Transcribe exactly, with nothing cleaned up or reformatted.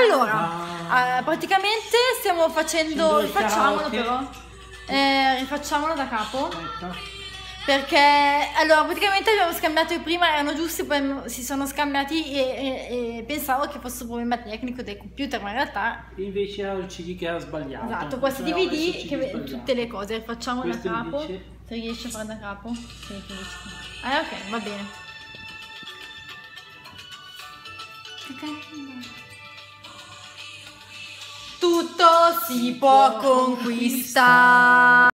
Allora, eh, praticamente stiamo facendo, rifacciamolo però, eh, rifacciamolo da capo. Perché allora praticamente abbiamo scambiato prima, erano giusti, poi si sono scambiati e, e, e pensavo che fosse un problema tecnico del computer, ma in realtà invece era il C D che era sbagliato. Esatto, questo D V D che vede tutte le cose, facciamo questo da capo. invece... Se riesci a fare da capo? Sì, che dici. Ah, ok, va bene. Tutto si può conquistare.